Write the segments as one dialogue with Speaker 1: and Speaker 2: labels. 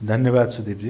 Speaker 1: धन्यवाद सुदीपजी।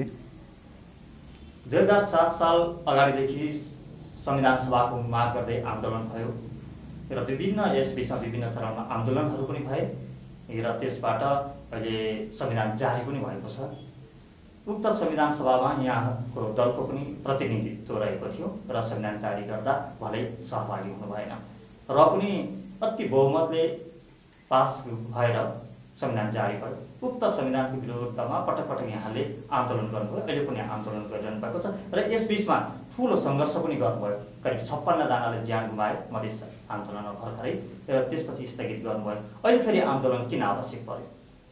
Speaker 2: 2007 साल अगाडिदेखि संविधान सभाको माग गर्दै आन्दोलन भयो र यसबीचमा विभिन्न चरणमा आन्दोलनहरू पनि भए र त्यसबाट अहिले संविधान जारी पनि भएको छ। उक्त संविधान सभामा यहाँको दलको पनि प्रतिनिधित्व रहेको थियो र संविधान जारी गर्दा भलै सहभागी हुनु भएन र पनि अति बहुमतले पास भएर संविधान जारी भयो। उक्त संविधानको विरोधमा पटक पटक यहाँले आन्दोलन गर्नुभयो, अहिले पनि आन्दोलन गरिरहनु भएको छ र यसबीचमा ठुलो सङ्घर्ष पनि गर्नुभयो। करिब 56 जनाले ज्यान गुमाए मधेस आन्दोलनमा भर्खरै र त्यसपछि स्थगित गर्नुभयो। अहिले फेरि आन्दोलन किन आवश्यक पर्यो?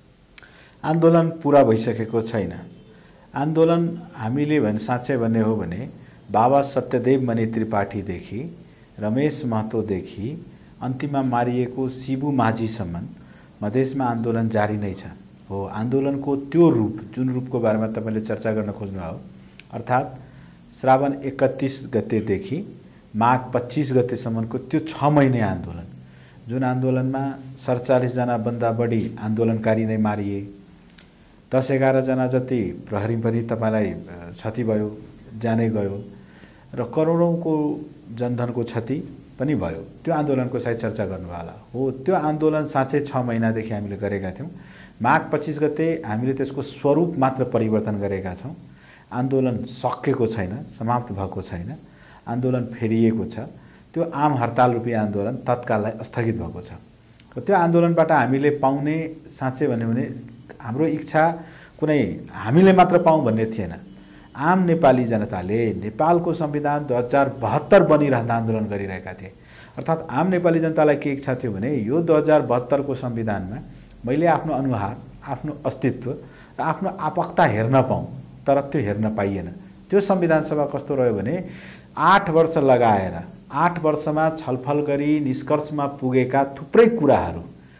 Speaker 1: आन्दोलन पुरा भइसकेको छैन। आन्दोलन हामीले साँच्चै भन्ने हो भने बाबा सत्यदेव मणि त्रिपाठीदेखि रमेश महतोदेखि अन्तिममा मारिएको शिबु माझीसम्म मधेसमा आन्दोलन जारी नै छ। हो, आन्दोलनको त्यो रूप जुन रूपको बारेमा तपाईले चर्चा गर्न खोज्नुभयो, अर्थात् श्रावण 31 गतेदेखि माघ 25 गतेसम्मको त्यो 6 महिने आन्दोलन, जुन आन्दोलनमा 47 जना भन्दा बढी आन्दोलनकारी नै मारिए, 10-11 जना जति प्रहरी पनि तपाईलाई क्षति भयो, जानै गयो र करोडौंको जनधनको क्षति पनि भयो। त्यो आन्दोलनको सायद चर्चा गर्नुभयो होला। हो, त्यो आन्दोलन साँच्चै 6 महिनादेखि हामीले गरेका थियौं। माघ 25 गते हामीले त्यसको स्वरूप मात्र परिवर्तन गरेका छौं। आन्दोलन सकेको छैन, समाप्त भएको छैन, आन्दोलन फेरिएको छ। त्यो आम हडताल रूपी आन्दोलन तत्काललाई स्थगित भएको छ र त्यो आन्दोलनबाट हामीले पाउने साँच्चै भन्यो भने हाम्रो इच्छा कुनै हामीले मात्र पाऊँ भन्ने थिएन। आम नेपाली जनताले नेपालको संविधान 2072 बनिरहँदा आन्दोलन गरिरहेका थिए। अर्थात् आम नेपाली जनतालाई के इच्छा थियो भने यो 2072 को संविधानमा मैले आफ्नो अनुहार, आफ्नो अस्तित्व र आफ्नो आपकता हेर्न पाऊँ, तर त्यो हेर्न पाइएन। त्यो संविधान सभा कस्तो रह्यो भने 8 वर्ष लगाएर 8 वर्षमा छलफल गरी निष्कर्षमा पुगेका थुप्रै कुराहरू,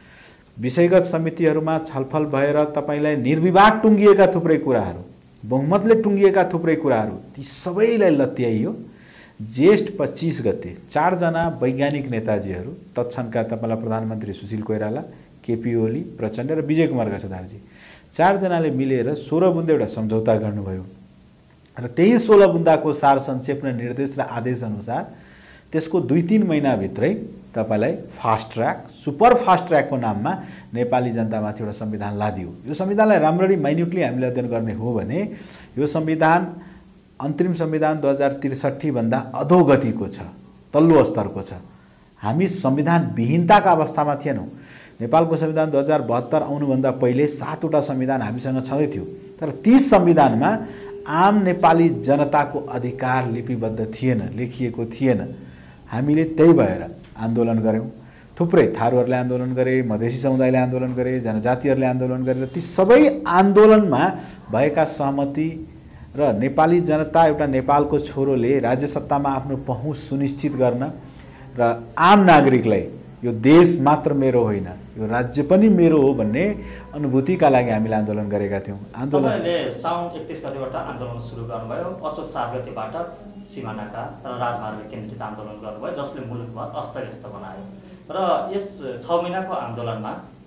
Speaker 1: विषयगत समितिहरूमा छलफल भएर तपाईलाई निर्विवाद टुङ्गिएका थुप्रै कुराहरू, बहुमतले टुङ्गिएका थुप्रै कुराहरू, ती सबैलाई लत्याइयो। जेष्ठ 25 गते 4 जना वैज्ञानिक नेताजीहरू, तत्क्षणका तपाईलाई प्रधानमन्त्री सुशील कोइराला, केपी ओली, प्रचण्ड र विजय कुमार गजदारजी, 4 जनाले मिलेर 16 बुँदे एउटा सम्झौता गर्नुभयो र त्यही 16 बुँदाको सार संक्षेप र निर्देश र आदेश अनुसार त्यसको 2-3 महिनाभित्रै तपाईलाई फास्ट ट्र्याक, सुपर फास्ट ट्र्याकको नाममा नेपाली जनतामाथि एउटा संविधान लादियो। यो संविधानलाई राम्ररी माइन्युटली हामीले अध्ययन गर्ने हो भने यो संविधान अन्तरिम संविधान 2063 भन्दा अधोगतिको छ, तल्लो स्तरको छ। हामी संविधान विहीनताका अवस्थामा थिएनौं। नेपालको संविधान 2072 आउनुभन्दा पहिले 7 वटा संविधान हामीसँग छँदै थियो, तर ती संविधानमा आम नेपाली जनताको अधिकार लिपिबद्ध थिएन, लेखिएको थिएन। हामीले त्यही भएर आन्दोलन गर्यौं। थुप्रै थारूहरूले आन्दोलन गरे, मधेसी समुदायले आन्दोलन गरे, जनजातिहरूले आन्दोलन गरे। ती सबै आन्दोलनमा भएका सहमति र नेपाली जनता एउटा नेपालको छोरोले राज्य सत्तामा आफ्नो पहुँच सुनिश्चित गर्न र आम नागरिकलाई यो देश मात्र मेरो होइन, यो राज्य पनि मेरो हो भन्ने अनुभूतिका लागि हामीले आन्दोलन गरेका थियौं।
Speaker 2: आन्दोलनले साउन 31 गतेबाट आन्दोलन सुरु गर्नुभयो। असोज 7 गतेबाट सीमानाका र राजमार्ग केन्द्रित आन्दोलन गर्नुभयो, जसले मुलुकमा अस्तव्यस्त बनायो र यस 6 महिनाको आन्दोलनमा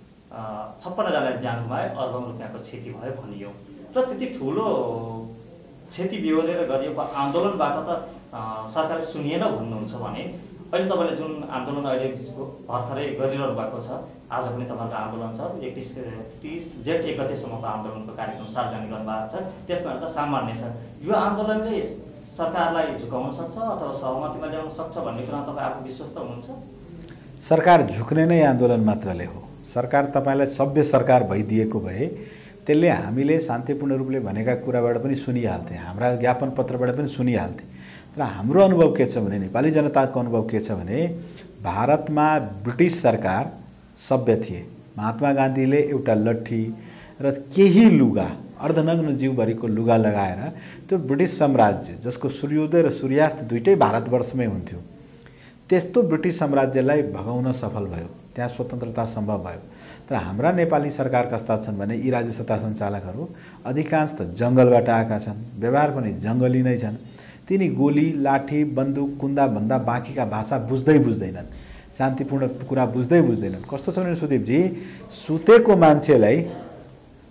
Speaker 2: 56 जनाले ज्यान गुमाए, अर्बौं रुपैयाँको क्षति भयो भनियो र त्यति ठुलो क्षति बिहोरेर गरिएको आन्दोलनबाट त सरकारले सुनिएन भन्नुहुन्छ भने अहिले तपाईले जुन आन्दोलन अहिले भर्खरै गरिरहनु भएको छ, आज पनि तपाईको आन्दोलन छ, 31 जेठ 1 गतेसम्मको आन्दोलनको कार्यक्रम सार्वजनिक गर्नुभएको छ, त्यसमा त सामान्य छ। यो आन्दोलनले सरकारलाई झुकाउन सक्छ अथवा सहमतिमा ल्याउन सक्छ भन्ने कुरा तपाईँ आफू विश्वस्त हुनुहुन्छ?
Speaker 1: सरकार झुक्ने नै आन्दोलन मात्रले हो। सरकार तपाईलाई सभ्य सरकार भइदिएको भए त्यसले हामीले शान्तिपूर्ण रूपले भनेका कुराबाट पनि सुनिहाल्थे, हाम्रा ज्ञापन पत्रबाट पनि सुनिहाल्थे। तर हाम्रो अनुभव के छ भने, नेपाली जनताको अनुभव के छ भने, भारतमा ब्रिटिस सरकार सभ्य थिए। महात्मा गान्धीले एउटा लट्ठी र केही लुगा, अर्धनग्न जीवभरिको लुगा लगाएर त्यो ब्रिटिस साम्राज्य, जसको सूर्योदय र सूर्यास्त दुईटै भारतवर्षमै हुन्थ्यो, त्यस्तो ब्रिटिस साम्राज्यलाई भगाउन सफल भयो। त्यहाँ स्वतन्त्रता सम्भव भयो। तर हाम्रा नेपाली सरकार कस्ता छन् भने यी राज्य सत्ता सञ्चालकहरू अधिकांश त जङ्गलबाट आएका छन्, व्यवहार पनि जङ्गली नै छन्। तिनी गोली, लाठी, बन्दुक, कुन्दा भन्दा बाँकीका भाषा बुझ्दैनन्, शान्तिपूर्ण कुरा बुझ्दैनन्। कस्तो छ भने सुदीपजी, सुतेको मान्छेलाई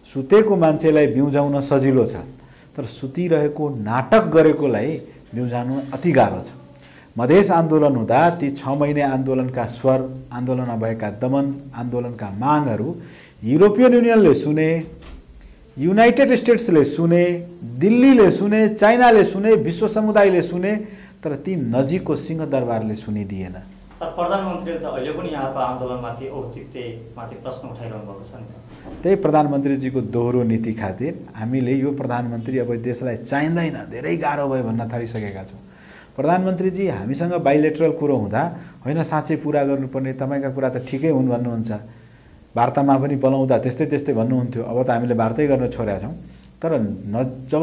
Speaker 1: सुतेको मान्छेलाई बिउजाउन सजिलो छ, तर सुतिरहेको नाटक गरेकोलाई बिउजाउनु अति गाह्रो छ। मधेस आन्दोलन हुँदा ती 6 महिने आन्दोलनका स्वर, आन्दोलनमा भएका दमन, आन्दोलनका मागहरू युरोपियन युनियनले सुने, युनाइटेड स्टेट्सले सुने, दिल्लीले सुने, चाइनाले सुने, विश्व समुदायले सुने, तर ती नजिकको सिंहदरबारले सुनिदिएन।
Speaker 2: तर प्रधानमन्त्रीले त अहिले पनि यहाँको आन्दोलनमाथि औचित्यमाथि प्रश्न उठाइरहनु भएको छ नि त।
Speaker 1: त्यही प्रधानमन्त्रीजीको दोहोरो नीति खातिर हामीले यो प्रधानमन्त्री अब देशलाई चाहिँदैन, धेरै गाह्रो भयो भन्न थालिसकेका छौँ। प्रधानमन्त्रीजी हामीसँग बाइलेटरल कुरो हुँदा होइन साँच्चै पुरा गर्नुपर्ने, तपाईँका कुरा त ठिकै हुन् भन्नुहुन्छ, वार्तामा पनि बोलाउँदा त्यस्तै त्यस्तै भन्नुहुन्थ्यो, अब त हामीले वार्तै गर्न छोडेका छौँ। तर जब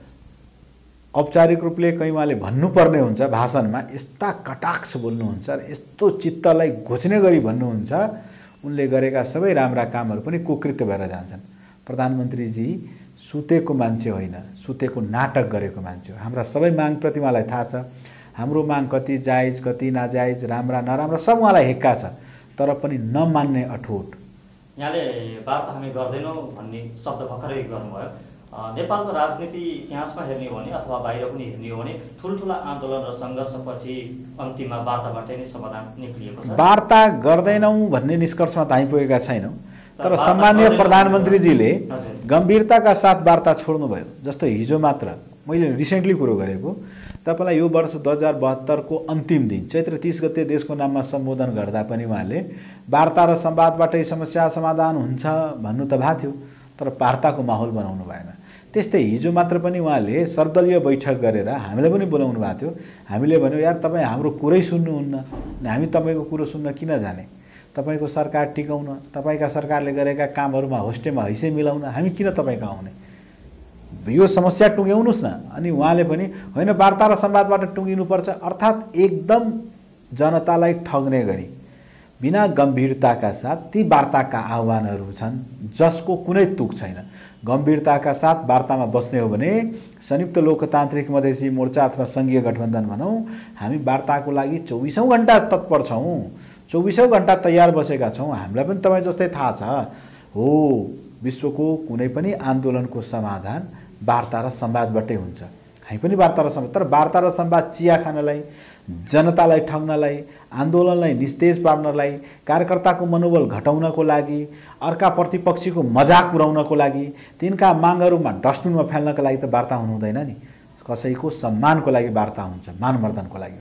Speaker 1: औपचारिक रूपले कहीँ उहाँले भन्नुपर्ने हुन्छ भाषणमा यस्ता कटाक्ष बोल्नुहुन्छ र यस्तो चित्तलाई घोच्ने गरी भन्नुहुन्छ, उनले गरेका सबै राम्रा कामहरू पनि कुकृत्य भएर जान्छन्। प्रधानमन्त्रीजी सुतेको मान्छे होइन, सुतेको नाटक गरेको मान्छे हो। हाम्रा सबै मागप्रति उहाँलाई थाहा छ, हाम्रो माग कति जायज कति नाजायज, राम्रा नराम्रा सब उहाँलाई हेक्का छ, तर पनि नमान्ने अठोट।
Speaker 2: यहाँले वार्ता हामी गर्दैनौँ भन्ने शब्द भर्खरै गर्नुभयो। नेपालको राजनीति इतिहासमा हेर्ने हो भने अथवा बाहिर पनि हेर्ने हो भने ठुल्ठुला आन्दोलन र सङ्घर्षपछि अन्तिममा वार्ताबाटै नै समाधान निक्लिएको छ।
Speaker 1: वार्ता गर्दैनौँ भन्ने निष्कर्षमा त आइपुगेका छैनौँ, तर सम्माननीय प्रधानमन्त्रीजीले गम्भीरताका साथ वार्ता छोड्नुभयो। जस्तो हिजो मात्र मैले रिसेन्टली कुरो गरेको, तपाईँलाई यो वर्ष 2072 को अन्तिम दिन चैत्र 30 गते देशको नाममा सम्बोधन गर्दा पनि उहाँले वार्ता र संवादबाटै समस्या समाधान हुन्छ भन्नु त भएको थियो, तर वार्ताको माहौल बनाउनु भएन। त्यस्तै हिजो मात्र पनि उहाँले सर्वदलीय बैठक गरेर हामीलाई पनि बोलाउनु भएको थियो। हामीले भन्यो यार तपाईँ हाम्रो कुरै सुन्नुहुन्न, हामी तपाईँको कुरो सुन्न किन जाने, तपाईँको सरकार टिकाउन, तपाईँका सरकारले गरेका कामहरूमा होस्टेमा हैसै मिलाउन हामी किन तपाईँको आउने, यो समस्या टुङ्ग्याउनुहोस् न। अनि उहाँले पनि होइन वार्ता र संवादबाट टुङ्गिनुपर्छ, अर्थात् एकदम जनतालाई ठग्ने गरी बिना गम्भीरताका साथ ती वार्ताका आह्वानहरू छन् जसको कुनै तुक छैन। गम्भीरताका साथ वार्तामा बस्ने हो भने संयुक्त लोकतान्त्रिक मधेसी मोर्चा अथवा सङ्घीय गठबन्धन भनौँ, हामी वार्ताको लागि 24औं घण्टा तत्पर छौँ, 24औं घण्टा तयार बसेका छौँ। हामीलाई पनि तपाईँ जस्तै थाहा छ हो विश्वको कुनै पनि आन्दोलनको समाधान वार्ता र संवादबाटै हुन्छ। हामी पनि वार्ता र संवाद, तर वार्ता र संवाद चिया खानलाई, जनतालाई ठग्नलाई, आन्दोलनलाई निस्तेज पार्नलाई, कार्यकर्ताको मनोबल घटाउनको लागि, अर्का प्रतिपक्षीको मजाक उडाउनको लागि, तिनका मागहरूमा डस्टबिनमा फ्याल्नको लागि त वार्ता हुनु हुँदैन नि। कसैको सम्मानको लागि वार्ता हुन्छ, मानमर्दनको लागि।